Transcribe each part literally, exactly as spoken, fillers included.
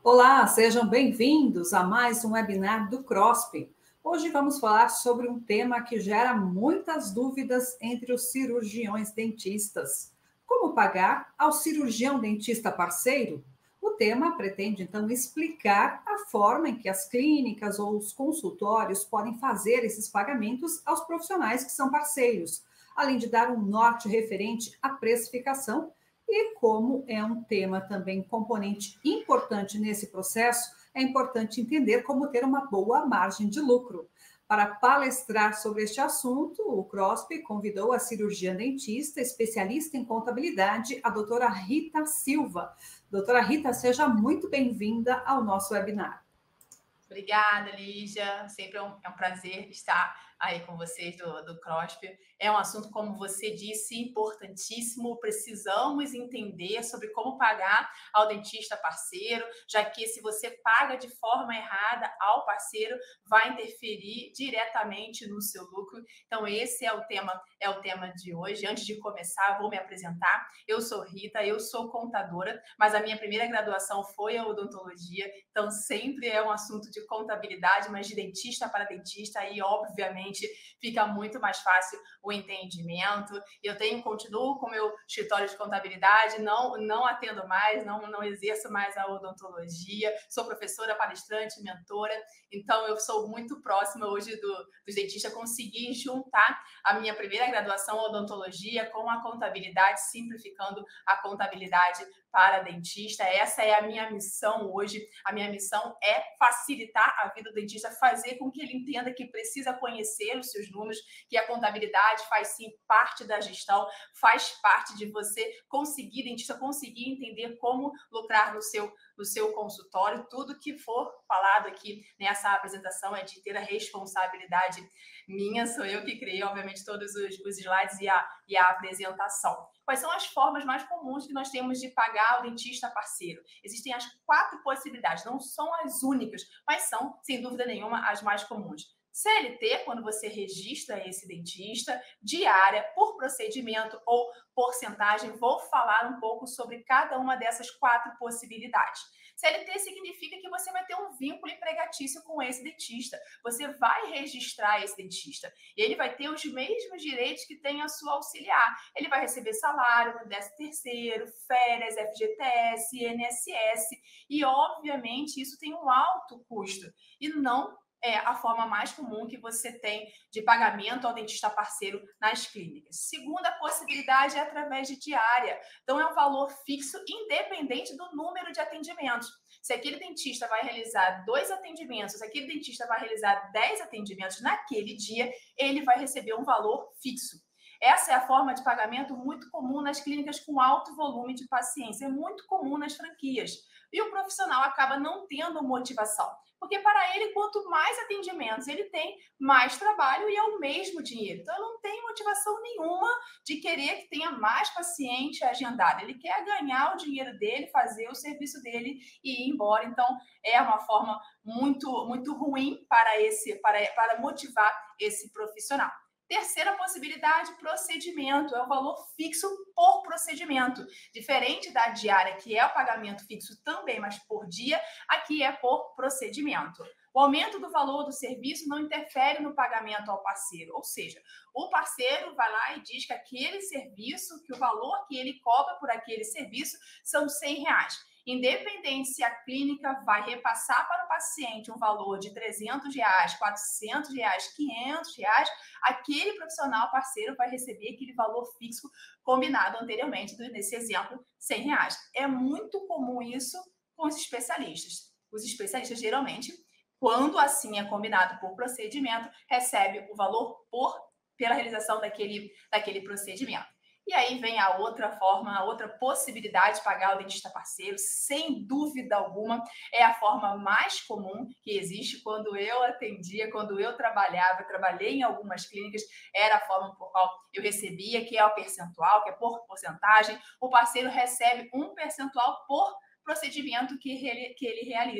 Olá, sejam bem-vindos a mais um webinar do CROSP. Hoje vamos falar sobre um tema que gera muitas dúvidas entre os cirurgiões dentistas. Como pagar ao cirurgião dentista parceiro? O tema pretende, então, explicar a forma em que as clínicas ou os consultórios podem fazer esses pagamentos aos profissionais que são parceiros, além de dar um norte referente à precificação. E como é um tema também componente importante nesse processo, é importante entender como ter uma boa margem de lucro. Para palestrar sobre este assunto, o CROSP convidou a cirurgiã dentista, especialista em contabilidade, a doutora Rita Silva. Doutora Rita, seja muito bem-vinda ao nosso webinar. Obrigada, Lígia. Sempre é um, é um prazer estar aí com vocês do, do CROSP. É um assunto, como você disse, importantíssimo. Precisamos entender sobre como pagar ao dentista parceiro, já que se você paga de forma errada ao parceiro, vai interferir diretamente no seu lucro. Então, esse é o tema, é o tema de hoje. Antes de começar, vou me apresentar. Eu sou Rita, eu sou contadora, mas a minha primeira graduação foi a odontologia, então sempre é um assunto de contabilidade, mas de dentista para dentista, aí obviamente fica muito mais fácil o entendimento. Eu tenho, continuo com o meu escritório de contabilidade, não, não atendo mais, não, não exerço mais a odontologia, sou professora, palestrante, mentora, então eu sou muito próxima hoje do, do dentista, consegui juntar a minha primeira graduação em odontologia com a contabilidade, simplificando a contabilidade para dentista. Essa é a minha missão hoje. A minha missão é facilitar a vida do dentista, fazer com que ele entenda que precisa conhecer os seus números, que a contabilidade faz sim parte da gestão, faz parte de você conseguir, dentista, conseguir entender como lucrar no seu, no seu consultório. Tudo que for falado aqui nessa apresentação é de ter a responsabilidade minha, sou eu que criei, obviamente, todos os, os slides e a, e a apresentação. Quais são as formas mais comuns que nós temos de pagar ao dentista parceiro? Existem as quatro possibilidades, não são as únicas, mas são, sem dúvida nenhuma, as mais comuns. C L T, quando você registra esse dentista, diária, por procedimento ou porcentagem. Vou falar um pouco sobre cada uma dessas quatro possibilidades. C L T significa que você vai ter um vínculo empregatício com esse dentista. Você vai registrar esse dentista. E ele vai ter os mesmos direitos que tem a sua auxiliar. Ele vai receber salário, décimo terceiro, férias, F G T S, I N S S. E, obviamente, isso tem um alto custo. E não é a forma mais comum que você tem de pagamento ao dentista parceiro nas clínicas. Segunda possibilidade é através de diária. Então, é um valor fixo independente do número de atendimentos. Se aquele dentista vai realizar dois atendimentos, se aquele dentista vai realizar dez atendimentos naquele dia, ele vai receber um valor fixo. Essa é a forma de pagamento muito comum nas clínicas com alto volume de pacientes. É muito comum nas franquias. E o profissional acaba não tendo motivação. Porque para ele, quanto mais atendimentos ele tem, mais trabalho e é o mesmo dinheiro. Então, ele não tem motivação nenhuma de querer que tenha mais paciente agendado. Ele quer ganhar o dinheiro dele, fazer o serviço dele e ir embora. Então, é uma forma muito, muito ruim para, esse, para, para motivar esse profissional. Terceira possibilidade, procedimento. É o valor fixo por procedimento. Diferente da diária, que é o pagamento fixo também, mas por dia, aqui é por procedimento. O aumento do valor do serviço não interfere no pagamento ao parceiro. Ou seja, o parceiro vai lá e diz que aquele serviço, que o valor que ele cobra por aquele serviço são cem reais. Independente se a clínica vai repassar para o paciente um valor de trezentos reais, quatrocentos reais, quinhentos reais, aquele profissional parceiro vai receber aquele valor fixo combinado anteriormente, nesse exemplo, cem reais. É muito comum isso com os especialistas. Os especialistas, geralmente, quando assim é combinado por procedimento, recebe o valor por, pela realização daquele, daquele procedimento. E aí vem a outra forma, a outra possibilidade de pagar o dentista parceiro, sem dúvida alguma, é a forma mais comum que existe. Quando eu atendia, quando eu trabalhava, trabalhei em algumas clínicas, era a forma por qual eu recebia, que é o percentual, que é por porcentagem. O parceiro recebe um percentual por procedimento que ele, que ele realiza. E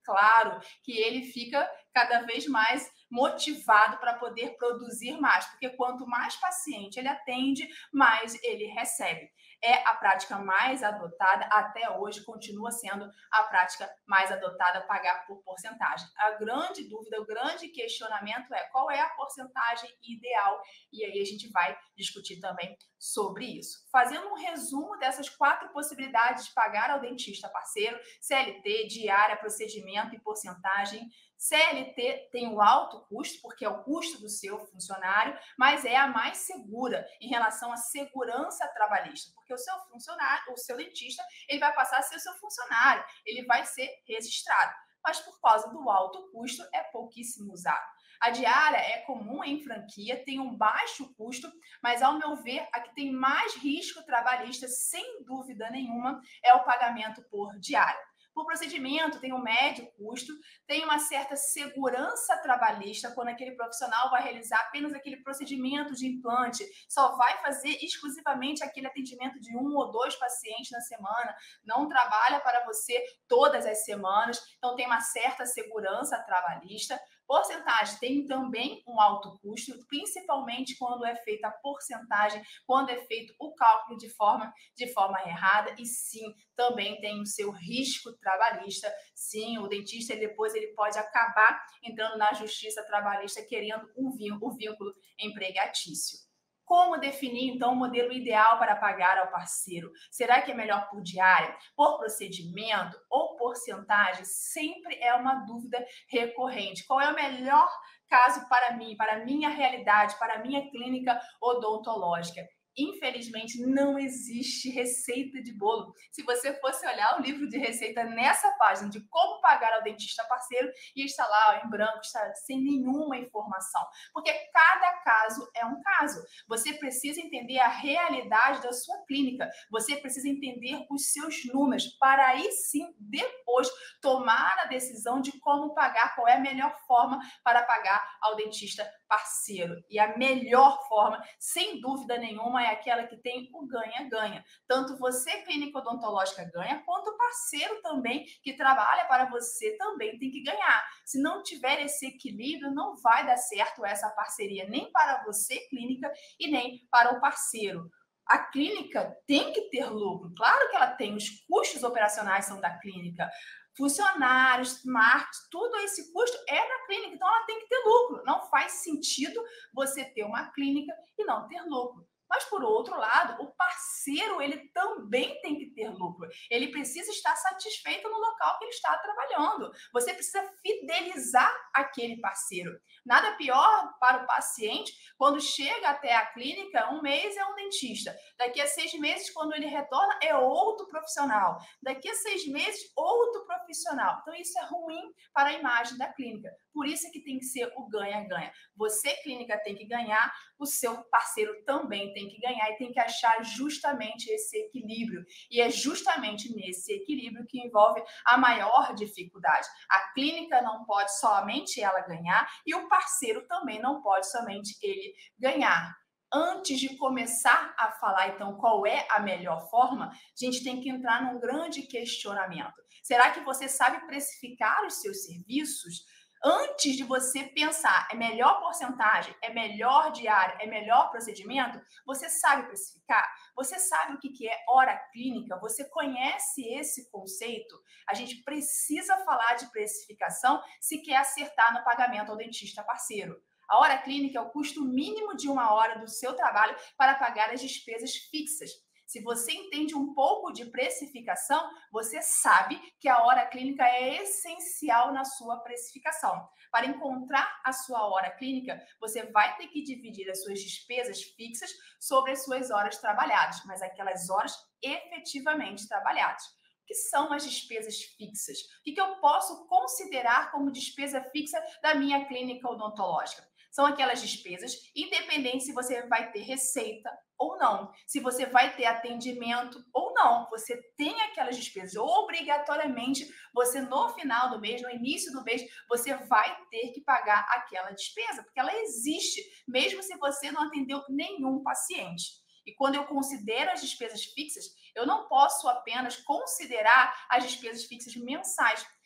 claro que ele fica cada vez mais motivado para poder produzir mais, porque quanto mais paciente ele atende, mais ele recebe. É a prática mais adotada até hoje, continua sendo a prática mais adotada, pagar por porcentagem. A grande dúvida, o grande questionamento é qual é a porcentagem ideal, e aí a gente vai discutir também sobre isso. Fazendo um resumo dessas quatro possibilidades de pagar ao dentista parceiro: C L T, diária, procedimento e porcentagem. C L T tem o alto custo, porque é o custo do seu funcionário, mas é a mais segura em relação à segurança trabalhista, porque o seu funcionário, o seu dentista, ele vai passar a ser o seu funcionário, ele vai ser registrado, mas por causa do alto custo é pouquíssimo usado. A diária é comum em franquia, tem um baixo custo, mas ao meu ver, a que tem mais risco trabalhista, sem dúvida nenhuma, é o pagamento por diária. Por procedimento, tem um médio custo, tem uma certa segurança trabalhista quando aquele profissional vai realizar apenas aquele procedimento de implante, só vai fazer exclusivamente aquele atendimento de um ou dois pacientes na semana, não trabalha para você todas as semanas, então tem uma certa segurança trabalhista. Porcentagem tem também um alto custo, principalmente quando é feita a porcentagem, quando é feito o cálculo de forma, de forma errada, e sim, também tem o seu risco trabalhista. Sim, o dentista ele, depois ele pode acabar entrando na justiça trabalhista querendo um vínculo, o vínculo empregatício. Como definir, então, o modelo ideal para pagar ao parceiro? Será que é melhor por diária, por procedimento ou porcentagem? Sempre é uma dúvida recorrente. Qual é o melhor caso para mim, para a minha realidade, para a minha clínica odontológica? Infelizmente, não existe receita de bolo. Se você fosse olhar o livro de receita nessa página de como pagar ao dentista parceiro, ia estar lá em branco, está sem nenhuma informação. Porque cada caso é um caso. Você precisa entender a realidade da sua clínica. Você precisa entender os seus números para aí sim, depois, tomar a decisão de como pagar, qual é a melhor forma para pagar ao dentista parceiro. E a melhor forma, sem dúvida nenhuma, é aquela que tem o ganha-ganha. Tanto você, clínica odontológica, ganha, quanto o parceiro também, que trabalha para você, também tem que ganhar. Se não tiver esse equilíbrio, não vai dar certo essa parceria, nem para você, clínica, e nem para o parceiro. A clínica tem que ter lucro. Claro que ela tem, os custos operacionais são da clínica, funcionários, marketing, tudo esse custo é da clínica, então ela tem que ter lucro. Não faz sentido você ter uma clínica e não ter lucro. Mas, por outro lado, o parceiro, ele também tem que ter lucro. Ele precisa estar satisfeito no local que ele está trabalhando. Você precisa fidelizar aquele parceiro. Nada pior para o paciente quando chega até a clínica, um mês é um dentista. Daqui a seis meses, quando ele retorna, é outro profissional. Daqui a seis meses, outro profissional. Então, isso é ruim para a imagem da clínica. Por isso é que tem que ser o ganha-ganha. Você, clínica, tem que ganhar, o seu parceiro também tem que ganhar e tem que achar justamente esse equilíbrio. E é justamente nesse equilíbrio que envolve a maior dificuldade. A clínica não pode somente ela ganhar e o parceiro também não pode somente ele ganhar. Antes de começar a falar, então, qual é a melhor forma, a gente tem que entrar num grande questionamento. Será que você sabe precificar os seus serviços? Antes de você pensar, é melhor porcentagem, é melhor diária, é melhor procedimento, você sabe precificar? Você sabe o que é hora clínica? Você conhece esse conceito? A gente precisa falar de precificação se quer acertar no pagamento ao dentista parceiro. A hora clínica é o custo mínimo de uma hora do seu trabalho para pagar as despesas fixas. Se você entende um pouco de precificação, você sabe que a hora clínica é essencial na sua precificação. Para encontrar a sua hora clínica, você vai ter que dividir as suas despesas fixas sobre as suas horas trabalhadas, mas aquelas horas efetivamente trabalhadas. O que são as despesas fixas? O que eu posso considerar como despesa fixa da minha clínica odontológica? São aquelas despesas, independente se você vai ter receita ou não, se você vai ter atendimento ou não, você tem aquelas despesas. Obrigatoriamente, você no final do mês, no início do mês, você vai ter que pagar aquela despesa, porque ela existe, mesmo se você não atendeu nenhum paciente. E quando eu considero as despesas fixas, eu não posso apenas considerar as despesas fixas mensais.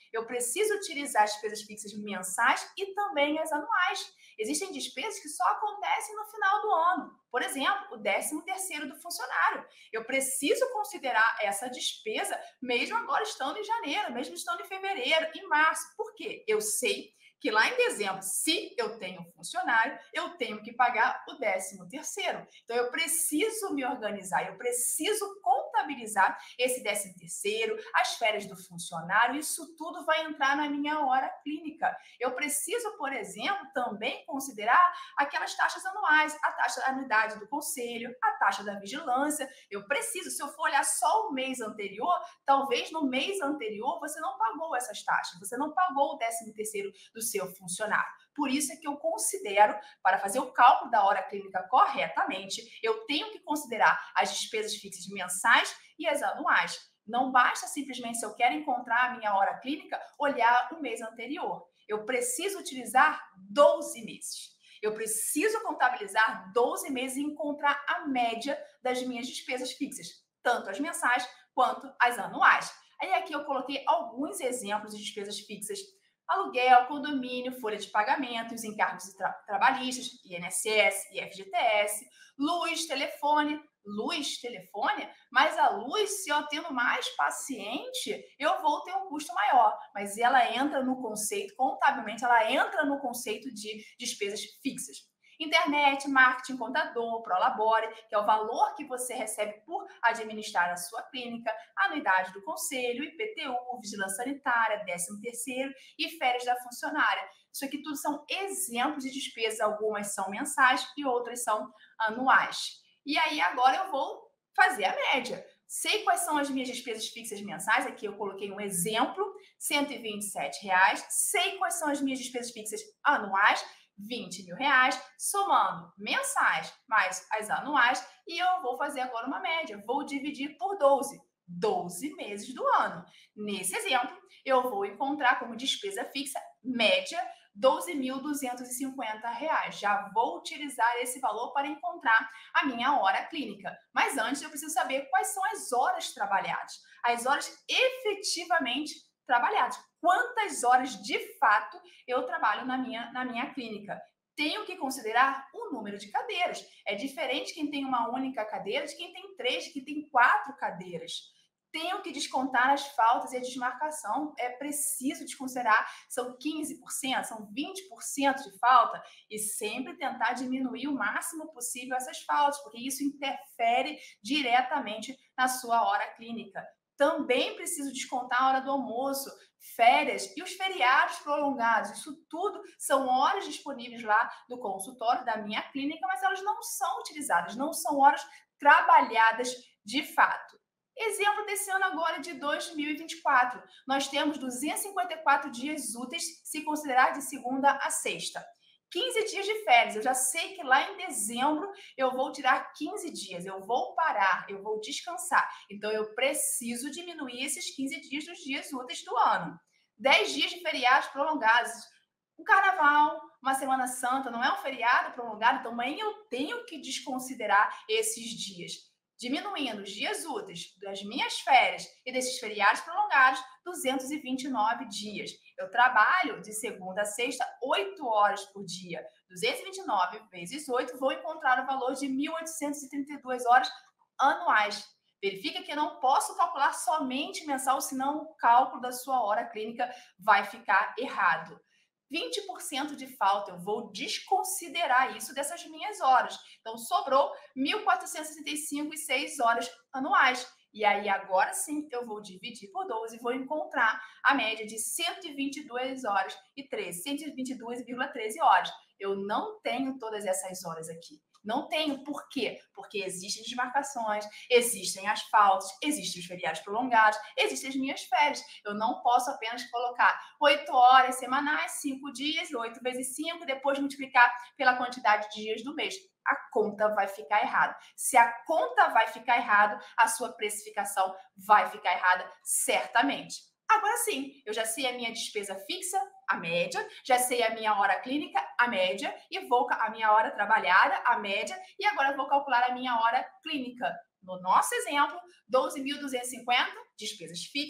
Eu preciso utilizar as despesas fixas mensais e também as anuais. Existem despesas que só acontecem no final do ano. Por exemplo, o décimo terceiro do funcionário. Eu preciso considerar essa despesa mesmo agora estando em janeiro, mesmo estando em fevereiro, em março. Por quê? Eu sei que lá em dezembro, se eu tenho funcionário, eu tenho que pagar o décimo terceiro. Então, eu preciso me organizar, eu preciso contabilizar esse décimo terceiro, as férias do funcionário, isso tudo vai entrar na minha hora clínica. Eu preciso, por exemplo, também considerar aquelas taxas anuais, a taxa da anuidade do conselho, a taxa da vigilância. Eu preciso, se eu for olhar só o mês anterior, talvez no mês anterior você não pagou essas taxas, você não pagou o décimo terceiro do seu funcionário. Por isso é que eu considero, para fazer o cálculo da hora clínica corretamente, eu tenho que considerar as despesas fixas mensais e as anuais. Não basta simplesmente, se eu quero encontrar a minha hora clínica, olhar o mês anterior. Eu preciso utilizar doze meses. Eu preciso contabilizar doze meses e encontrar a média das minhas despesas fixas, tanto as mensais quanto as anuais. Aí aqui eu coloquei alguns exemplos de despesas fixas: aluguel, condomínio, folha de pagamento, os encargos tra trabalhistas, I N S S, I F G T S, luz, telefone, luz, telefone, mas a luz, se eu tendo mais paciente, eu vou ter um custo maior, mas ela entra no conceito, contabilmente, ela entra no conceito de despesas fixas. Internet, marketing, contador, Prolabore, que é o valor que você recebe por administrar a sua clínica, anuidade do conselho, I P T U, vigilância sanitária, décimo terceiro e férias da funcionária. Isso aqui tudo são exemplos de despesas, algumas são mensais e outras são anuais. E aí agora eu vou fazer a média. Sei quais são as minhas despesas fixas mensais, aqui eu coloquei um exemplo, cento e vinte e sete reais. Sei quais são as minhas despesas fixas anuais, vinte mil reais, somando mensais mais as anuais, e eu vou fazer agora uma média, vou dividir por doze, doze meses do ano. Nesse exemplo, eu vou encontrar como despesa fixa média doze mil duzentos e cinquenta reais. Já vou utilizar esse valor para encontrar a minha hora clínica. Mas antes eu preciso saber quais são as horas trabalhadas, as horas efetivamente trabalhadas. Quantas horas de fato eu trabalho na minha, na minha clínica? Tenho que considerar o número de cadeiras. É diferente quem tem uma única cadeira de quem tem três, de quem tem quatro cadeiras. Tenho que descontar as faltas e a desmarcação. É preciso desconsiderar, são quinze por cento, são vinte por cento de falta, e sempre tentar diminuir o máximo possível essas faltas, porque isso interfere diretamente na sua hora clínica. Também preciso descontar a hora do almoço, férias e os feriados prolongados. Isso tudo são horas disponíveis lá no consultório da minha clínica, mas elas não são utilizadas, não são horas trabalhadas de fato. Exemplo desse ano agora de dois mil e vinte e quatro. Nós temos duzentos e cinquenta e quatro dias úteis, se considerar de segunda a sexta. quinze dias de férias. Eu já sei que lá em dezembro eu vou tirar quinze dias, eu vou parar, eu vou descansar. Então, eu preciso diminuir esses quinze dias dos dias úteis do ano. dez dias de feriados prolongados. Um carnaval, uma Semana Santa, não é um feriado prolongado, então também eu tenho que desconsiderar esses dias. Diminuindo os dias úteis das minhas férias e desses feriados prolongados, duzentos e vinte e nove dias. Eu trabalho de segunda a sexta, oito horas por dia. duzentos e vinte e nove vezes oito, vou encontrar o valor de mil oitocentas e trinta e duas horas anuais. Verifica que eu não posso calcular somente mensal, senão o cálculo da sua hora clínica vai ficar errado. vinte por cento de falta, eu vou desconsiderar isso dessas minhas horas. Então, sobrou mil quatrocentas e sessenta e cinco e seis horas anuais. E aí, agora sim, eu vou dividir por doze e vou encontrar a média de cento e vinte e duas horas e treze, cento e vinte e duas vírgula treze horas. Eu não tenho todas essas horas aqui. Não tenho. Por quê? Porque existem desmarcações, existem as faltas, existem os feriados prolongados, existem as minhas férias. Eu não posso apenas colocar oito horas semanais, cinco dias, oito vezes cinco, depois multiplicar pela quantidade de dias do mês. A conta vai ficar errada. Se a conta vai ficar errada, a sua precificação vai ficar errada certamente. Agora sim, eu já sei a minha despesa fixa, a média, já sei a minha hora clínica, a média, e vou a minha hora trabalhada, a média, e agora eu vou calcular a minha hora clínica. No nosso exemplo, doze mil duzentos e cinquenta, despesas fixas,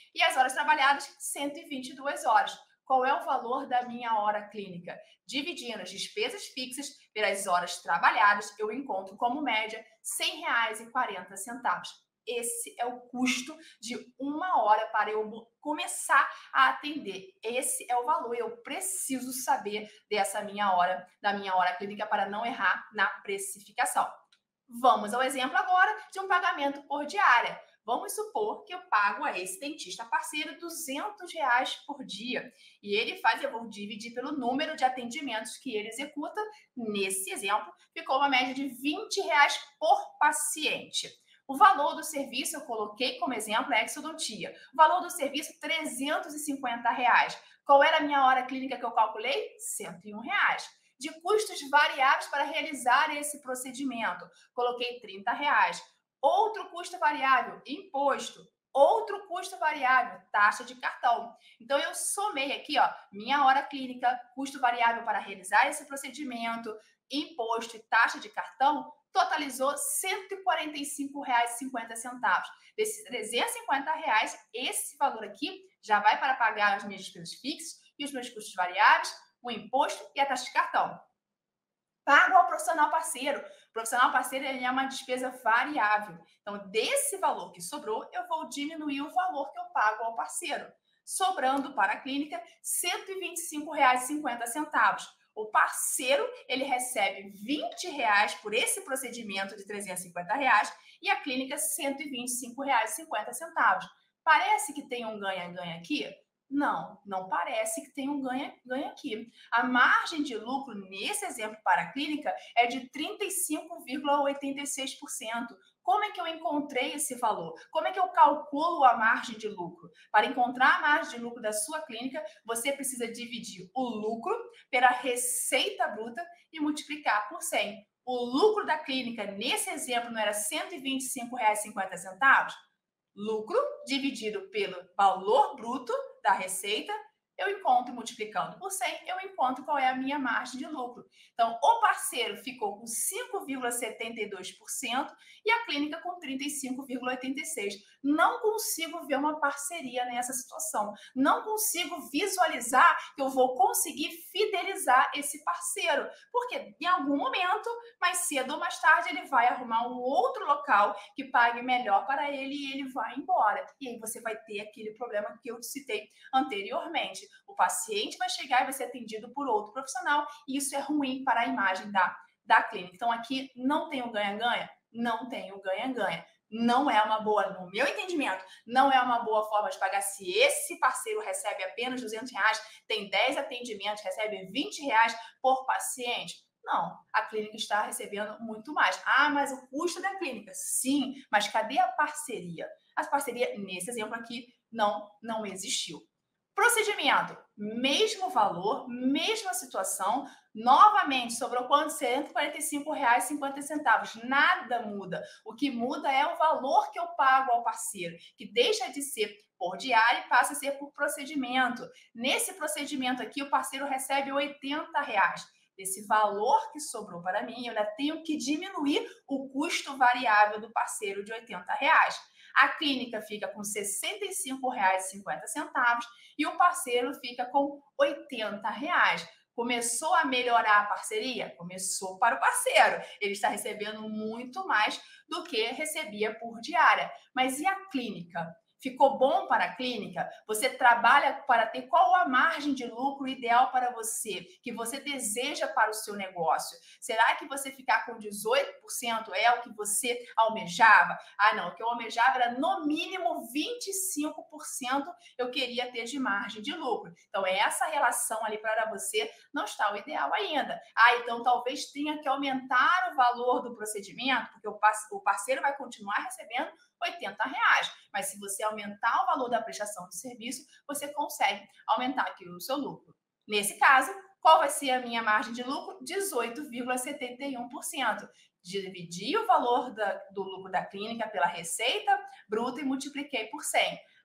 E as horas trabalhadas, cento e vinte e duas horas. Qual é o valor da minha hora clínica? Dividindo as despesas fixas pelas horas trabalhadas, eu encontro como média cem reais e quarenta centavos. Esse é o custo de uma hora para eu começar a atender. Esse é o valor. Eu preciso saber dessa minha hora, da minha hora clínica, para não errar na precificação. Vamos ao exemplo agora de um pagamento por diária. Vamos supor que eu pago a esse dentista parceiro duzentos reais por dia. E ele faz, eu vou dividir pelo número de atendimentos que ele executa. Nesse exemplo, ficou uma média de vinte reais por paciente. O valor do serviço, eu coloquei como exemplo, é a exodontia. O valor do serviço, trezentos e cinquenta reais. Qual era a minha hora clínica que eu calculei? cento e um reais. De custos variáveis para realizar esse procedimento, coloquei trinta reais. Outro custo variável, imposto. Outro custo variável, taxa de cartão. Então, eu somei aqui, ó, minha hora clínica, custo variável para realizar esse procedimento, imposto e taxa de cartão, totalizou cento e quarenta e cinco reais e cinquenta centavos. Desses trezentos e cinquenta reais, esse valor aqui já vai para pagar as minhas despesas fixas e os meus custos variáveis, o imposto e a taxa de cartão. Pago ao profissional parceiro. O profissional parceiro ele é uma despesa variável. Então, desse valor que sobrou, eu vou diminuir o valor que eu pago ao parceiro. Sobrando para a clínica, cento e vinte e cinco reais e cinquenta centavos. O parceiro, ele recebe vinte reais por esse procedimento de trezentos e cinquenta reais e a clínica cento e vinte e cinco reais e cinquenta centavos. Parece que tem um ganha-ganha aqui? Não, não parece que tem um ganha-ganha aqui. A margem de lucro nesse exemplo para a clínica é de trinta e cinco vírgula oitenta e seis por cento. Como é que eu encontrei esse valor? Como é que eu calculo a margem de lucro? Para encontrar a margem de lucro da sua clínica, você precisa dividir o lucro pela receita bruta e multiplicar por cem. O lucro da clínica, nesse exemplo, não era cento e vinte e cinco reais e cinquenta centavos? Lucro dividido pelo valor bruto da receita, eu encontro multiplicando por cem, eu encontro qual é a minha margem de lucro. Então, o parceiro ficou com cinco vírgula setenta e dois por cento e a clínica com trinta e cinco vírgula oitenta e seis por cento. Não consigo ver uma parceria nessa situação. Não consigo visualizar que eu vou conseguir fidelizar esse parceiro. Porque em algum momento, mais cedo ou mais tarde, ele vai arrumar um outro local que pague melhor para ele e ele vai embora. E aí você vai ter aquele problema que eu citei anteriormente. O paciente vai chegar e vai ser atendido por outro profissional e isso é ruim para a imagem da, da clínica. Então, aqui não tem o ganha-ganha? Não tem o ganha-ganha. Não é uma boa, no meu entendimento, não é uma boa forma de pagar. Se esse parceiro recebe apenas duzentos reais, tem dez atendimentos, recebe vinte reais por paciente. Não, a clínica está recebendo muito mais. Ah, mas o custo da clínica? Sim, mas cadê a parceria? A parceria, nesse exemplo aqui, não, não existiu. Procedimento, mesmo valor, mesma situação, novamente, sobrou quanto? cento e quarenta e cinco reais e cinquenta centavos. Nada muda. O que muda é o valor que eu pago ao parceiro, que deixa de ser por diária e passa a ser por procedimento. Nesse procedimento aqui, o parceiro recebe oitenta reais. Desse valor que sobrou para mim, eu ainda tenho que diminuir o custo variável do parceiro de oitenta reais. A clínica fica com sessenta e cinco reais e cinquenta centavos e o parceiro fica com oitenta reais. Começou a melhorar a parceria? Começou para o parceiro. Ele está recebendo muito mais do que recebia por diária. Mas e a clínica? Ficou bom para a clínica? Você trabalha para ter qual a margem de lucro ideal para você, que você deseja para o seu negócio? Será que você ficar com dezoito por cento é o que você almejava? Ah, não, o que eu almejava era no mínimo vinte e cinco por cento eu queria ter de margem de lucro. Então, essa relação ali para você não está o ideal ainda. Ah, então talvez tenha que aumentar o valor do procedimento, porque o parceiro vai continuar recebendo oitenta reais. Mas se você aumentar o valor da prestação de serviço, você consegue aumentar aqui o seu lucro. Nesse caso, qual vai ser a minha margem de lucro? dezoito vírgula setenta e um por cento. Dividi o valor da, do lucro da clínica pela receita bruta e multipliquei por cem.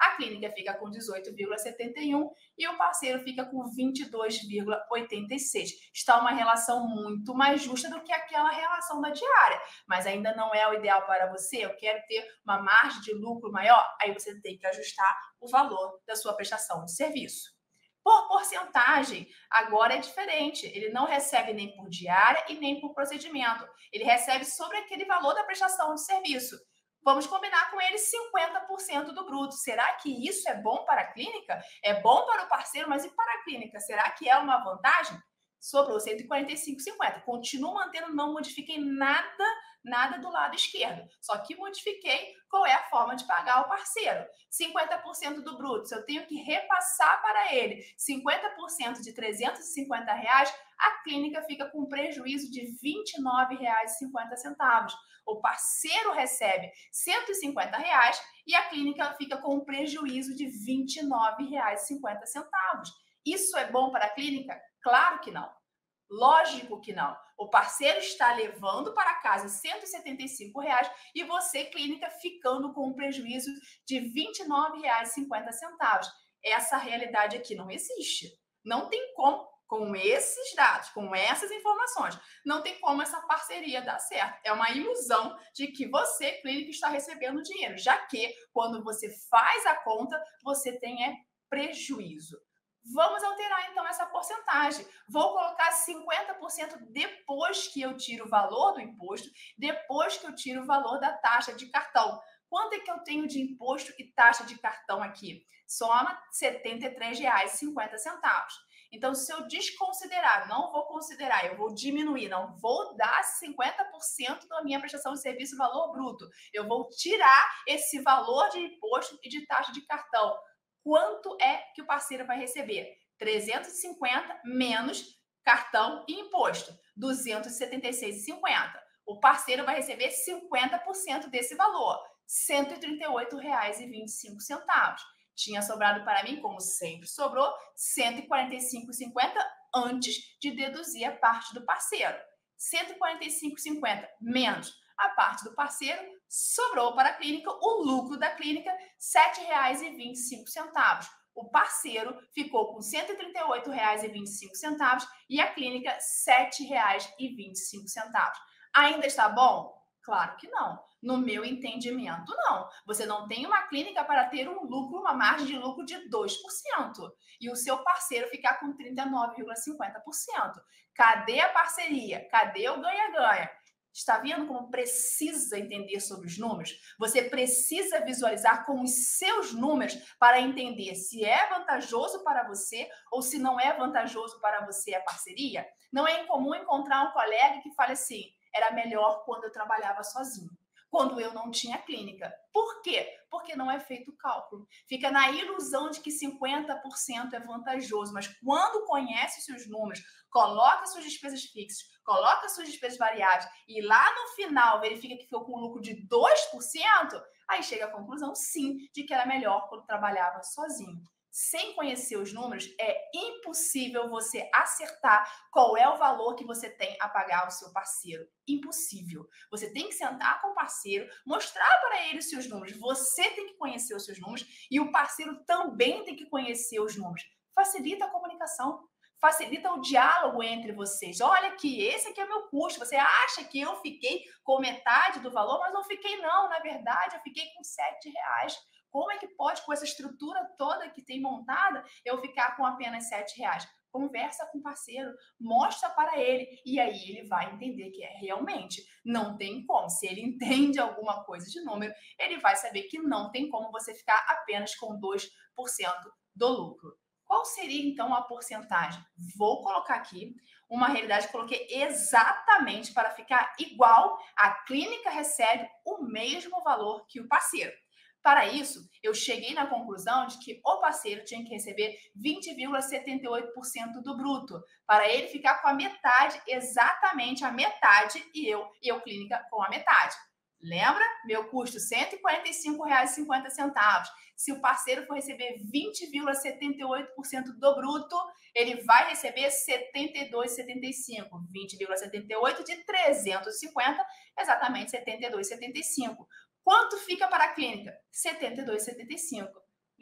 a clínica fica com dezoito vírgula setenta e um e o parceiro fica com vinte e dois vírgula oitenta e seis. Está uma relação muito mais justa do que aquela relação da diária, mas ainda não é o ideal para você. Eu quero ter uma margem de lucro maior, aí você tem que ajustar o valor da sua prestação de serviço. Por porcentagem, agora é diferente. Ele não recebe nem por diária e nem por procedimento. Ele recebe sobre aquele valor da prestação de serviço. Vamos combinar com ele cinquenta por cento do bruto. Será que isso é bom para a clínica? É bom para o parceiro, mas e para a clínica? Será que é uma vantagem? Sobrou cento e quarenta e cinco vírgula cinquenta. Continuo mantendo, não modifiquei nada, nada do lado esquerdo. Só que modifiquei qual é a forma de pagar o parceiro. cinquenta por cento do bruto, se eu tenho que repassar para ele cinquenta por cento de trezentos e cinquenta reais, a clínica fica com prejuízo de vinte e nove reais e cinquenta centavos. O parceiro recebe cento e cinquenta reais e a clínica fica com um prejuízo de vinte e nove reais e cinquenta centavos. Isso é bom para a clínica? Claro que não. Lógico que não. O parceiro está levando para casa cento e setenta e cinco reais e você, clínica, ficando com um prejuízo de vinte e nove reais e cinquenta centavos. Essa realidade aqui não existe. Não tem como, com esses dados, com essas informações, não tem como essa parceria dar certo. É uma ilusão de que você, clínica, está recebendo dinheiro, já que quando você faz a conta, você tem é, prejuízo. Vamos alterar, então, essa porcentagem. Vou colocar cinquenta por cento depois que eu tiro o valor do imposto, depois que eu tiro o valor da taxa de cartão. Quanto é que eu tenho de imposto e taxa de cartão aqui? Soma setenta e três reais e cinquenta centavos. Então, se eu desconsiderar, não vou considerar, eu vou diminuir, não vou dar cinquenta por cento da minha prestação de serviço valor bruto. Eu vou tirar esse valor de imposto e de taxa de cartão. Quanto é que o parceiro vai receber? trezentos e cinquenta menos cartão e imposto, duzentos e setenta e seis reais e cinquenta centavos. O parceiro vai receber cinquenta por cento desse valor, cento e trinta e oito reais e vinte e cinco centavos. Tinha sobrado para mim, como sempre sobrou, cento e quarenta e cinco reais e cinquenta centavos antes de deduzir a parte do parceiro. cento e quarenta e cinco reais e cinquenta centavos menos a parte do parceiro, sobrou para a clínica o lucro da clínica, sete reais e vinte e cinco centavos. O parceiro ficou com cento e trinta e oito reais e vinte e cinco centavos e a clínica sete reais e vinte e cinco centavos. Ainda está bom? Claro que não. No meu entendimento, não. Você não tem uma clínica para ter um lucro, uma margem de lucro de dois por cento e o seu parceiro ficar com trinta e nove vírgula cinquenta por cento. Cadê a parceria? Cadê o ganha-ganha? Está vendo como precisa entender sobre os números? Você precisa visualizar com os seus números para entender se é vantajoso para você ou se não é vantajoso para você a parceria. Não é incomum encontrar um colega que fale assim, era melhor quando eu trabalhava sozinho, quando eu não tinha clínica. Por quê? Porque não é feito o cálculo. Fica na ilusão de que cinquenta por cento é vantajoso, mas quando conhece os seus números, coloca suas despesas fixas, coloca suas despesas variáveis e lá no final verifica que ficou com um lucro de dois por cento, aí chega à conclusão, sim, de que era melhor quando trabalhava sozinho. Sem conhecer os números, é impossível você acertar qual é o valor que você tem a pagar ao seu parceiro. Impossível. Você tem que sentar com o parceiro, mostrar para ele os seus números. Você tem que conhecer os seus números e o parceiro também tem que conhecer os números. Facilita a comunicação. Facilita o diálogo entre vocês. Olha aqui, esse aqui é o meu custo. Você acha que eu fiquei com metade do valor, mas não fiquei não. Na verdade, eu fiquei com sete reais. Como é que pode, com essa estrutura toda que tem montada, eu ficar com apenas sete reais? Conversa com o parceiro, mostra para ele e aí ele vai entender que é realmente, não tem como. Se ele entende alguma coisa de número, ele vai saber que não tem como você ficar apenas com dois por cento do lucro. Qual seria, então, a porcentagem? Vou colocar aqui uma realidade que coloquei exatamente para ficar igual. A clínica recebe o mesmo valor que o parceiro. Para isso, eu cheguei na conclusão de que o parceiro tinha que receber vinte vírgula setenta e oito por cento do bruto, para ele ficar com a metade, exatamente a metade, e eu, e eu clínica com a metade. Lembra? Meu custo cento e quarenta e cinco reais e cinquenta centavos. Se o parceiro for receber vinte vírgula setenta e oito por cento do bruto, ele vai receber setenta e dois vírgula setenta e cinco. vinte vírgula setenta e oito de trezentos e cinquenta, exatamente setenta e dois vírgula setenta e cinco. Quanto fica para a clínica? setenta e dois vírgula setenta e cinco.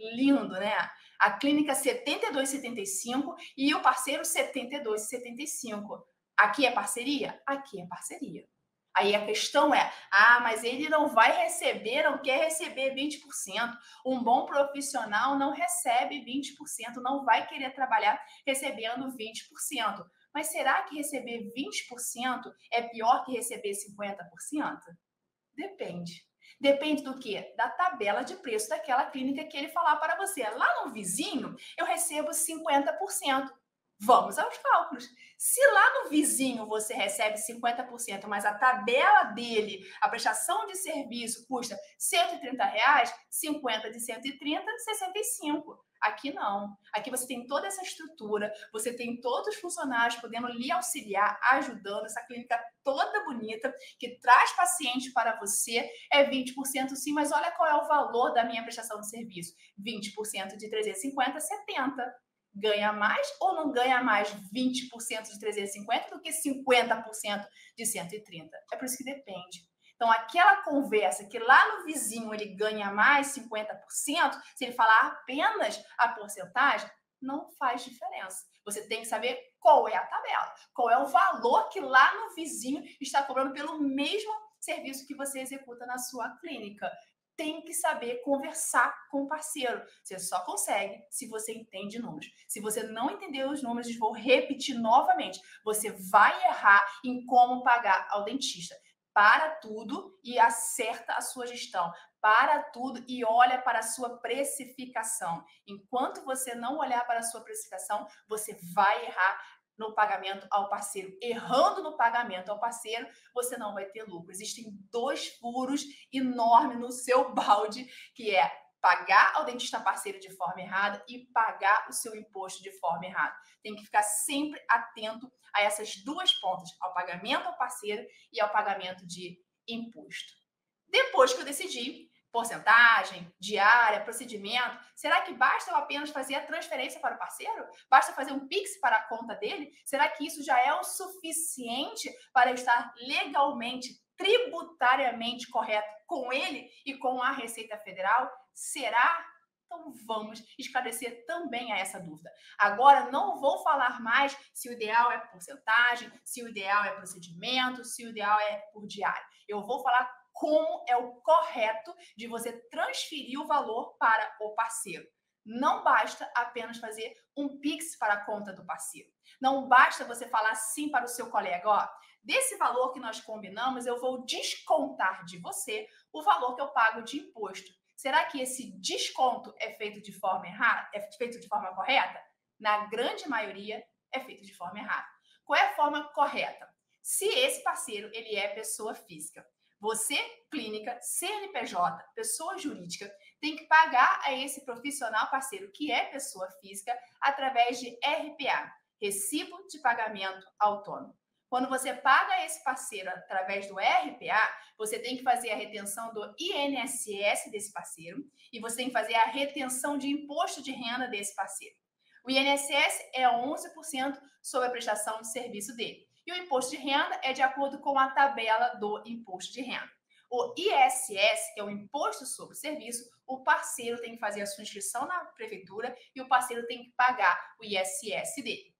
Lindo, né? A clínica setenta e dois e setenta e cinco e o parceiro setenta e dois e setenta e cinco. Aqui é parceria? Aqui é parceria. Aí a questão é, ah, mas ele não vai receber, não quer receber vinte por cento. Um bom profissional não recebe vinte por cento, não vai querer trabalhar recebendo vinte por cento. Mas será que receber vinte por cento é pior que receber cinquenta por cento? Depende. Depende do quê? Da tabela de preço daquela clínica que ele falar para você. Lá no vizinho, eu recebo cinquenta por cento. Vamos aos cálculos. Se lá no vizinho você recebe cinquenta por cento, mas a tabela dele, a prestação de serviço custa cento e trinta reais, cinquenta de cento e trinta, sessenta e cinco. Aqui não. Aqui você tem toda essa estrutura, você tem todos os funcionários podendo lhe auxiliar, ajudando, essa clínica toda bonita, que traz paciente para você, é vinte por cento sim, mas olha qual é o valor da minha prestação de serviço. vinte por cento de trezentos e cinquenta, setenta. Ganha mais ou não ganha mais vinte por cento de trezentos e cinquenta do que cinquenta por cento de cento e trinta? É por isso que depende. Então, aquela conversa que lá no vizinho ele ganha mais cinquenta por cento, se ele falar apenas a porcentagem, não faz diferença. Você tem que saber qual é a tabela, qual é o valor que lá no vizinho está cobrando pelo mesmo serviço que você executa na sua clínica. Tem que saber conversar com o parceiro. Você só consegue se você entende números. Se você não entender os números, vou repetir novamente, você vai errar em como pagar ao dentista. Para tudo e acerta a sua gestão. Para tudo e olha para a sua precificação. Enquanto você não olhar para a sua precificação, você vai errar no pagamento ao parceiro. Errando no pagamento ao parceiro, você não vai ter lucro. Existem dois furos enormes no seu balde, que é pagar ao dentista parceiro de forma errada e pagar o seu imposto de forma errada. Tem que ficar sempre atento a essas duas pontas, ao pagamento ao parceiro e ao pagamento de imposto. Depois que eu decidi porcentagem, diária, procedimento, será que basta eu apenas fazer a transferência para o parceiro? Basta fazer um Pix para a conta dele? Será que isso já é o suficiente para eu estar legalmente, tributariamente correto com ele e com a Receita Federal? Será? Então vamos esclarecer também a essa dúvida. Agora não vou falar mais se o ideal é porcentagem, se o ideal é procedimento, se o ideal é por diário. Eu vou falar como é o correto de você transferir o valor para o parceiro. Não basta apenas fazer um Pix para a conta do parceiro. Não basta você falar sim para o seu colega, ó, desse valor que nós combinamos, eu vou descontar de você o valor que eu pago de imposto. Será que esse desconto é feito de forma errada? É feito de forma correta? Na grande maioria, é feito de forma errada. Qual é a forma correta? Se esse parceiro ele é pessoa física, você, clínica, C N P J, pessoa jurídica, tem que pagar a esse profissional parceiro, que é pessoa física, através de R P A, Recibo de Pagamento Autônomo. Quando você paga esse parceiro através do R P A, você tem que fazer a retenção do I N S S desse parceiro e você tem que fazer a retenção de imposto de renda desse parceiro. O I N S S é onze por cento sobre a prestação de serviço dele. E o imposto de renda é de acordo com a tabela do imposto de renda. O I S S, que é o Imposto sobre o Serviço, o parceiro tem que fazer a sua inscrição na prefeitura e o parceiro tem que pagar o I S S dele.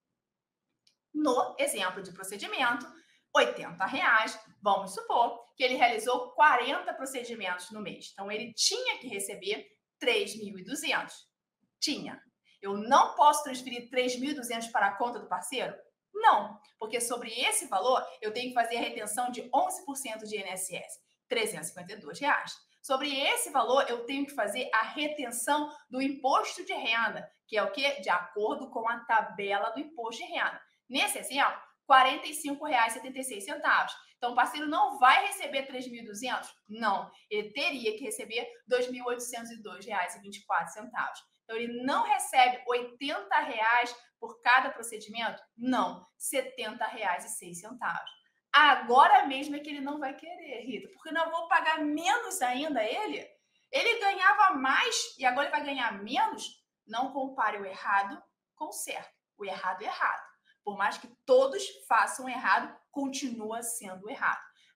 No exemplo de procedimento, oitenta reais, vamos supor que ele realizou quarenta procedimentos no mês. Então, ele tinha que receber três mil e duzentos. Tinha. Eu não posso transferir três mil e duzentos para a conta do parceiro? Não, porque sobre esse valor eu tenho que fazer a retenção de onze por cento de I N S S, trezentos e cinquenta e dois reais. Sobre esse valor eu tenho que fazer a retenção do imposto de renda, que é o quê? De acordo com a tabela do imposto de renda. Nesse exemplo, quarenta e cinco reais e setenta e seis centavos. Então, o parceiro não vai receber três mil e duzentos? Não, ele teria que receber dois mil oitocentos e dois reais e vinte e quatro centavos. Então, ele não recebe oitenta reais por cada procedimento? Não, setenta reais e seis centavos. Agora mesmo é que ele não vai querer, Rita, porque não vou pagar menos ainda a ele. Ele ganhava mais e agora ele vai ganhar menos? Não compare o errado com o certo. O errado é errado. Por mais que todos façam errado, continua sendo errado.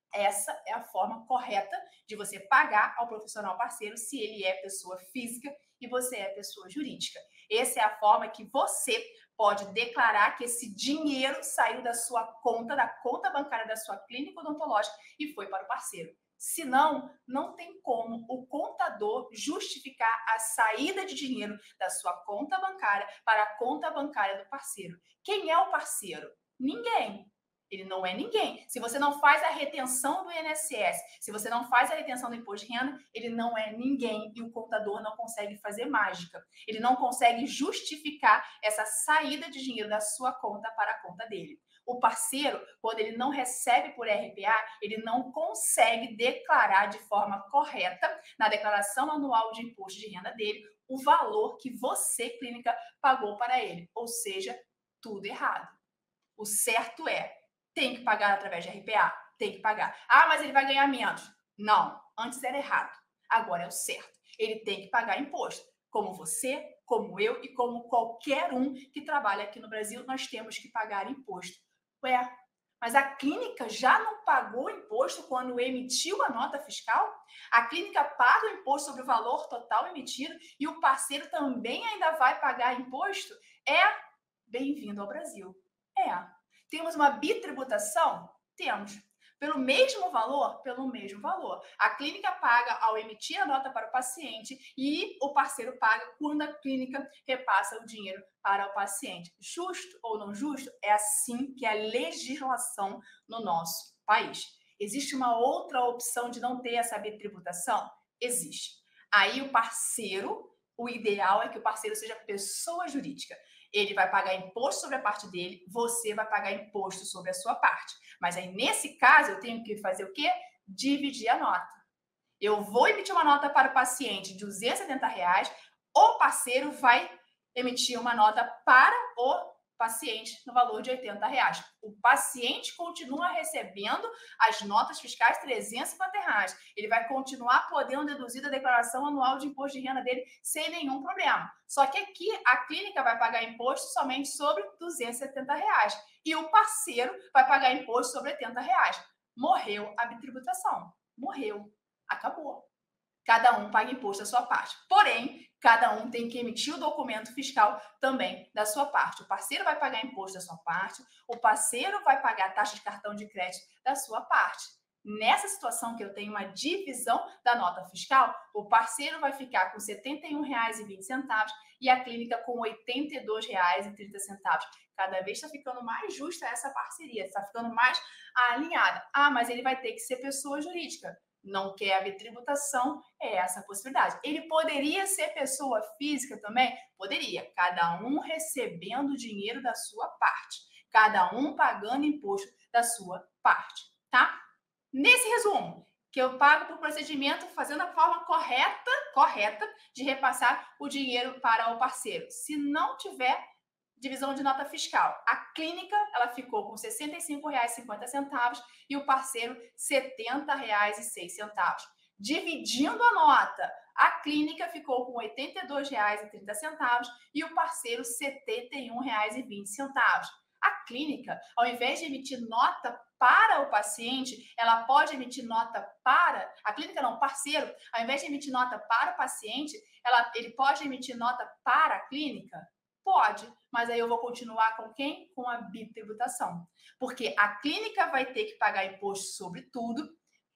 Essa é a forma correta de você pagar ao profissional parceiro se ele é pessoa física e você é pessoa jurídica. Essa é a forma que você pode declarar que esse dinheiro saiu da sua conta, da conta bancária da sua clínica odontológica e foi para o parceiro. Senão, não tem como o contador justificar a saída de dinheiro da sua conta bancária para a conta bancária do parceiro. Quem é o parceiro? Ninguém. Ele não é ninguém. Se você não faz a retenção do I N S S, se você não faz a retenção do imposto de renda, ele não é ninguém e o contador não consegue fazer mágica. Ele não consegue justificar essa saída de dinheiro da sua conta para a conta dele. O parceiro, quando ele não recebe por R P A, ele não consegue declarar de forma correta na declaração anual de imposto de renda dele o valor que você, clínica, pagou para ele. Ou seja, tudo errado. O certo é tem que pagar através de R P A? Tem que pagar. Ah, mas ele vai ganhar menos. Não, antes era errado. Agora é o certo. Ele tem que pagar imposto. Como você, como eu e como qualquer um que trabalha aqui no Brasil, nós temos que pagar imposto. Ué, mas a clínica já não pagou imposto quando emitiu a nota fiscal? A clínica paga o imposto sobre o valor total emitido e o parceiro também ainda vai pagar imposto? É bem-vindo ao Brasil. É. Temos uma bitributação? Temos. Pelo mesmo valor? Pelo mesmo valor. A clínica paga ao emitir a nota para o paciente e o parceiro paga quando a clínica repassa o dinheiro para o paciente. Justo ou não justo? É assim que é a legislação no nosso país. Existe uma outra opção de não ter essa bitributação? Existe. Aí o parceiro, o ideal é que o parceiro seja pessoa jurídica. Ele vai pagar imposto sobre a parte dele, você vai pagar imposto sobre a sua parte. Mas aí, nesse caso, eu tenho que fazer o quê? Dividir a nota. Eu vou emitir uma nota para o paciente de duzentos e setenta reais, o parceiro vai emitir uma nota para o paciente no valor de oitenta reais. O paciente continua recebendo as notas fiscais trezentos e cinquenta reais. Ele vai continuar podendo deduzir da declaração anual de imposto de renda dele sem nenhum problema. Só que aqui a clínica vai pagar imposto somente sobre duzentos e setenta reais e o parceiro vai pagar imposto sobre oitenta reais. Morreu a bitributação. Morreu. Acabou. Cada um paga imposto da sua parte. Porém, cada um tem que emitir o documento fiscal também da sua parte. O parceiro vai pagar imposto da sua parte, o parceiro vai pagar a taxa de cartão de crédito da sua parte. Nessa situação que eu tenho uma divisão da nota fiscal, o parceiro vai ficar com setenta e um reais e vinte centavos e a clínica com oitenta e dois reais e trinta centavos. Cada vez está ficando mais justa essa parceria, está ficando mais alinhada. Ah, mas ele vai ter que ser pessoa jurídica. Não quer a bitributação, é essa a possibilidade. Ele poderia ser pessoa física também? Poderia. Cada um recebendo dinheiro da sua parte. Cada um pagando imposto da sua parte, tá? Nesse resumo, que eu pago por procedimento fazendo a forma correta, correta de repassar o dinheiro para o parceiro. Se não tiver divisão de nota fiscal, a clínica ela ficou com sessenta e cinco reais e cinquenta centavos e o parceiro setenta reais e seis centavos. Dividindo a nota, a clínica ficou com oitenta e dois reais e trinta centavos e o parceiro setenta e um reais e vinte centavos. A clínica, ao invés de emitir nota para o paciente, ela pode emitir nota para a clínica, não, parceiro, ao invés de emitir nota para o paciente, ela, ele pode emitir nota para a clínica? Pode, mas aí eu vou continuar com quem? Com a bitributação. Porque a clínica vai ter que pagar imposto sobre tudo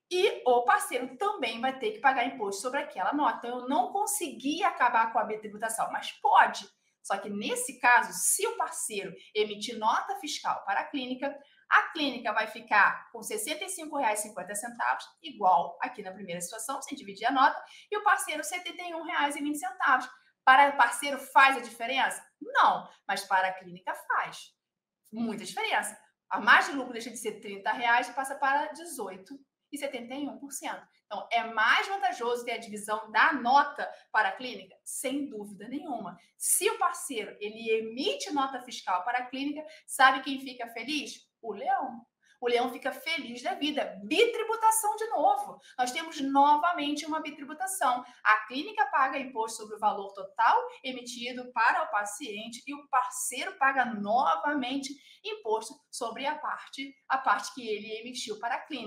e o parceiro também vai ter que pagar imposto sobre aquela nota. Eu não consegui acabar com a bitributação, mas pode. Só que nesse caso, se o parceiro emitir nota fiscal para a clínica, a clínica vai ficar com sessenta e cinco reais e cinquenta centavos, igual aqui na primeira situação, sem dividir a nota, e o parceiro setenta e um reais e vinte centavos. Para o parceiro faz a diferença? Não, mas para a clínica faz. Muita diferença. A margem de lucro deixa de ser trinta reais e passa para dezoito vírgula setenta e um por cento. Então, é mais vantajoso ter a divisão da nota para a clínica? Sem dúvida nenhuma. Se o parceiro ele emite nota fiscal para a clínica, sabe quem fica feliz? O leão. O leão fica feliz da vida. Bitributação de novo. Nós temos novamente uma bitributação. A clínica paga imposto sobre o valor total emitido para o paciente e o parceiro paga novamente imposto sobre a parte, a parte que ele emitiu para a clínica.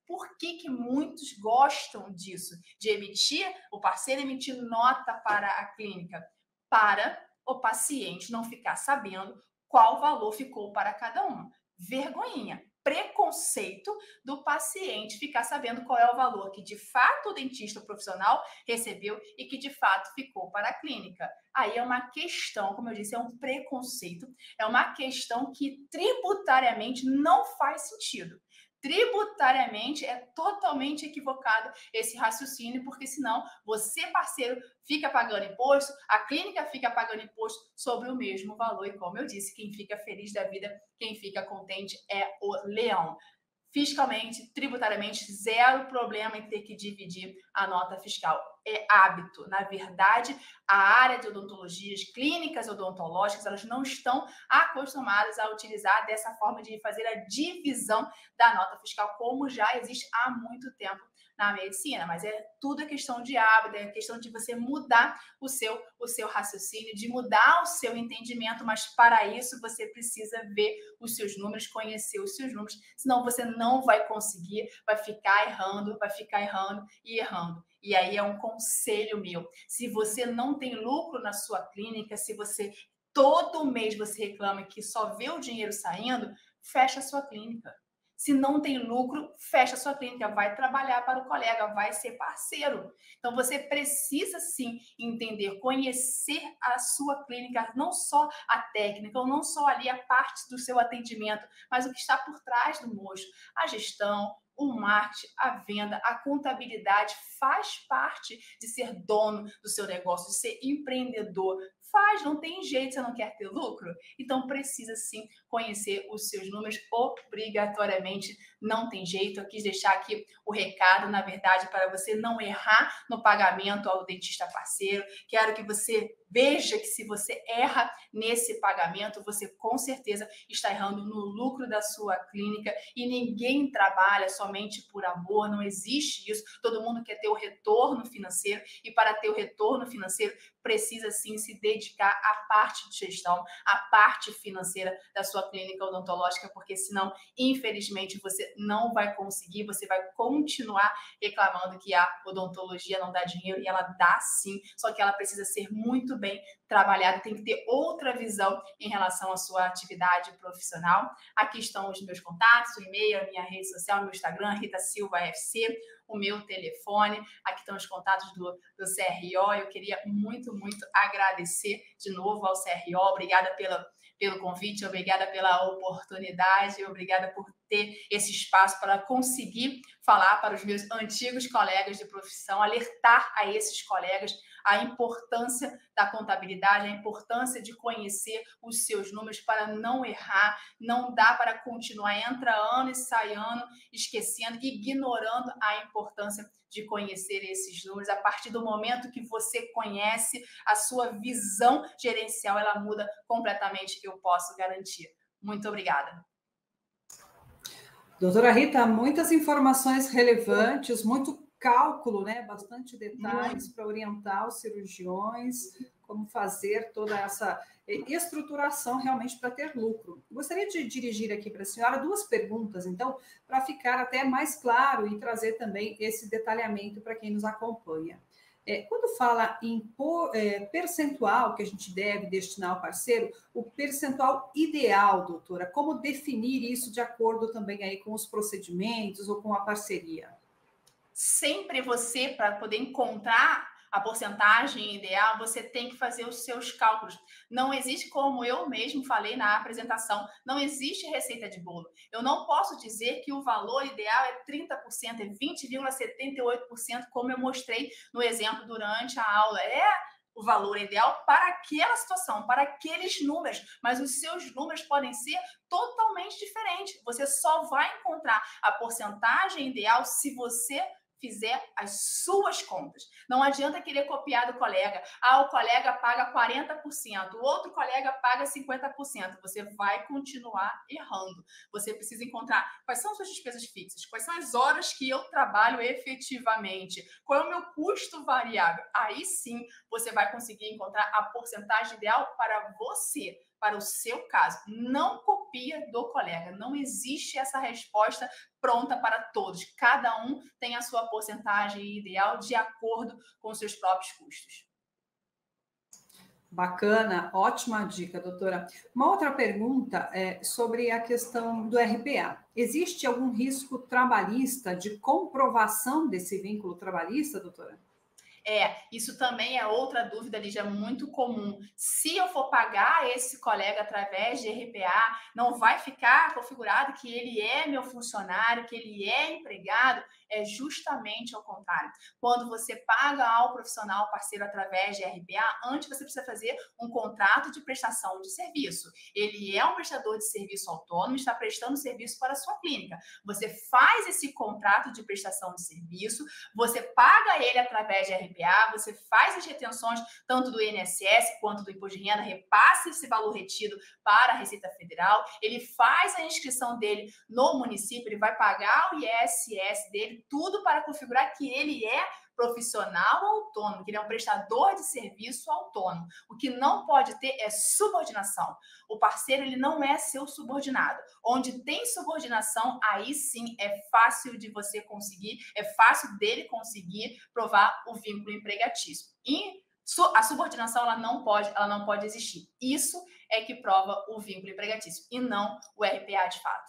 Por que que muitos gostam disso? De emitir, o parceiro emitir nota para a clínica, para o paciente não ficar sabendo qual valor ficou para cada um. Vergonhinha, preconceito do paciente ficar sabendo qual é o valor que de fato o dentista profissional recebeu e que de fato ficou para a clínica. Aí é uma questão, como eu disse, é um preconceito, é uma questão que tributariamente não faz sentido. Tributariamente é totalmente equivocado esse raciocínio, porque senão você, parceiro, fica pagando imposto, a clínica fica pagando imposto sobre o mesmo valor. E como eu disse, quem fica feliz da vida, quem fica contente é o leão. Fiscalmente, tributariamente, zero problema em ter que dividir a nota fiscal. É hábito. Na verdade, a área de odontologia, as clínicas odontológicas, elas não estão acostumadas a utilizar dessa forma de fazer a divisão da nota fiscal, como já existe há muito tempo na medicina, mas é tudo é questão de hábito, é questão de você mudar o seu, o seu raciocínio, de mudar o seu entendimento, mas para isso você precisa ver os seus números, conhecer os seus números, senão você não vai conseguir, vai ficar errando, vai ficar errando e errando. E aí é um conselho meu, se você não tem lucro na sua clínica, se você todo mês você reclama que só vê o dinheiro saindo, fecha a sua clínica. Se não tem lucro, fecha a sua clínica, vai trabalhar para o colega, vai ser parceiro. Então, você precisa, sim, entender, conhecer a sua clínica, não só a técnica, ou não só ali a parte do seu atendimento, mas o que está por trás do mocho, a gestão, o marketing, a venda, a contabilidade faz parte de ser dono do seu negócio, de ser empreendedor. Faz, não tem jeito, você não quer ter lucro? Então precisa sim conhecer os seus números obrigatoriamente, não tem jeito. Eu quis deixar aqui o recado, na verdade, para você não errar no pagamento ao dentista parceiro. Quero que você veja que se você erra nesse pagamento, você com certeza está errando no lucro da sua clínica e ninguém trabalha somente por amor, não existe isso. Todo mundo quer ter o retorno financeiro e para ter o retorno financeiro precisa sim se dedicar à parte de gestão, à parte financeira da sua clínica odontológica, porque senão, infelizmente, você não vai conseguir, você vai continuar reclamando que a odontologia não dá dinheiro e ela dá sim, só que ela precisa ser muito bem trabalhada, tem que ter outra visão em relação à sua atividade profissional. Aqui estão os meus contatos, o e-mail, a minha rede social, meu Instagram, Rita Silva F C, o meu telefone, aqui estão os contatos do, do C R O. Eu queria muito, muito agradecer de novo ao C R O, obrigada pela, pelo convite, obrigada pela oportunidade, obrigada por ter esse espaço para conseguir falar para os meus antigos colegas de profissão, alertar a esses colegas a importância da contabilidade, a importância de conhecer os seus números para não errar. Não dá para continuar, entra ano e sai ano, esquecendo, ignorando a importância de conhecer esses números. A partir do momento que você conhece, a sua visão gerencial, ela muda completamente, eu posso garantir. Muito obrigada. Doutora Rita, muitas informações relevantes, muito cálculo, né? Bastante detalhes para orientar os cirurgiões, como fazer toda essa estruturação realmente para ter lucro. Gostaria de dirigir aqui para a senhora duas perguntas, então, para ficar até mais claro e trazer também esse detalhamento para quem nos acompanha. É, quando fala em por, é, percentual que a gente deve destinar ao parceiro, o percentual ideal, doutora, como definir isso de acordo também aí com os procedimentos ou com a parceria? Sempre você, para poder encontrar a porcentagem ideal, você tem que fazer os seus cálculos. Não existe, como eu mesmo falei na apresentação, não existe receita de bolo. Eu não posso dizer que o valor ideal é trinta por cento, é vinte vírgula setenta e oito por cento, como eu mostrei no exemplo durante a aula. É o valor ideal para aquela situação, para aqueles números, mas os seus números podem ser totalmente diferentes. Você só vai encontrar a porcentagem ideal se você fizer as suas contas. Não adianta querer copiar do colega. Ah, o colega paga quarenta por cento, o outro colega paga cinquenta por cento. Você vai continuar errando. Você precisa encontrar quais são suas despesas fixas, quais são as horas que eu trabalho efetivamente, qual é o meu custo variável. Aí sim, você vai conseguir encontrar a porcentagem ideal para você, para o seu caso. Não copia do colega. Não existe essa resposta pronta para todos. Cada um tem a sua porcentagem ideal de acordo com os seus próprios custos. Bacana, ótima dica, doutora. Uma outra pergunta é sobre a questão do R P A. Existe algum risco trabalhista de comprovação desse vínculo trabalhista, doutora? É, isso também é outra dúvida, Lígia, muito comum. Se eu for pagar esse colega através de R P A, não vai ficar configurado que ele é meu funcionário, que ele é empregado? É justamente ao contrário. Quando você paga ao profissional parceiro através de R P A, antes você precisa fazer um contrato de prestação de serviço. Ele é um prestador de serviço autônomo, está prestando serviço para a sua clínica. Você faz esse contrato de prestação de serviço, você paga ele através de R P A, você faz as retenções tanto do I N S S quanto do Imposto de Renda, repassa esse valor retido para a Receita Federal, ele faz a inscrição dele no município, ele vai pagar o I S S dele, tudo para configurar que ele é profissional autônomo, que ele é um prestador de serviço autônomo. O que não pode ter é subordinação. O parceiro, ele não é seu subordinado. Onde tem subordinação, aí sim é fácil de você conseguir, é fácil dele conseguir provar o vínculo empregatício. E a subordinação, ela não pode, ela não pode existir. Isso é que prova o vínculo empregatício e não o R P A de fato.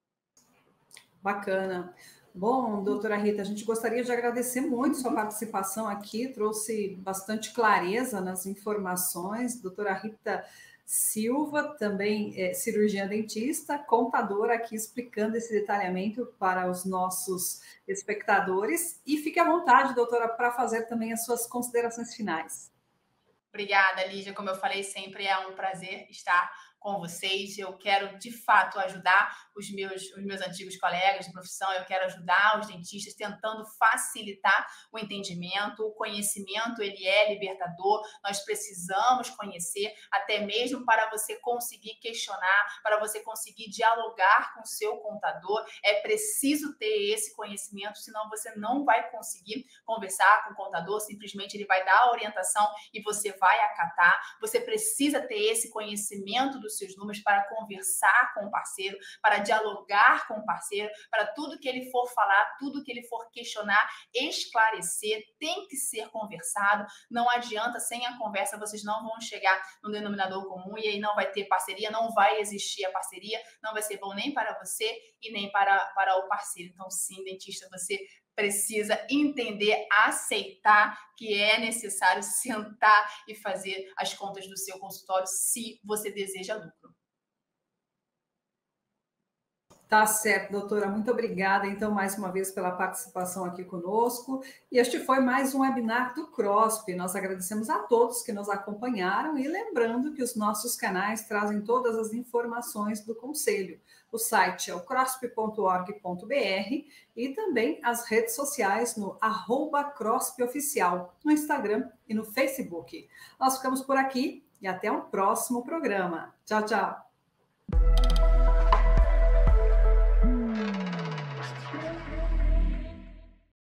Bacana. Bom, doutora Rita, a gente gostaria de agradecer muito sua participação aqui, trouxe bastante clareza nas informações. Doutora Rita Silva, também é cirurgiã dentista, contadora, aqui explicando esse detalhamento para os nossos espectadores. E fique à vontade, doutora, para fazer também as suas considerações finais. Obrigada, Lígia. Como eu falei, sempre é um prazer estar com vocês. Eu quero, de fato, ajudar os meus, os meus antigos colegas de profissão, eu quero ajudar os dentistas, tentando facilitar o entendimento. O conhecimento, ele é libertador, nós precisamos conhecer, até mesmo para você conseguir questionar, para você conseguir dialogar com o seu contador, é preciso ter esse conhecimento, senão você não vai conseguir conversar com o contador, simplesmente ele vai dar a orientação e você vai acatar. Você precisa ter esse conhecimento dos seus números para conversar com o parceiro, para dialogar com o parceiro, para tudo que ele for falar, tudo que ele for questionar, esclarecer, tem que ser conversado. Não adianta, sem a conversa, vocês não vão chegar no denominador comum e aí não vai ter parceria, não vai existir a parceria, não vai ser bom nem para você e nem para, para o parceiro. Então, sim, dentista, você precisa entender, aceitar que é necessário sentar e fazer as contas do seu consultório se você deseja lucro. Tá certo, doutora. Muito obrigada, então, mais uma vez pela participação aqui conosco. E este foi mais um webinar do CROSP. Nós agradecemos a todos que nos acompanharam e lembrando que os nossos canais trazem todas as informações do Conselho. O site é o crosp ponto org ponto br e também as redes sociais no arroba crospioficial, no Instagram e no Facebook. Nós ficamos por aqui e até um próximo programa. Tchau, tchau.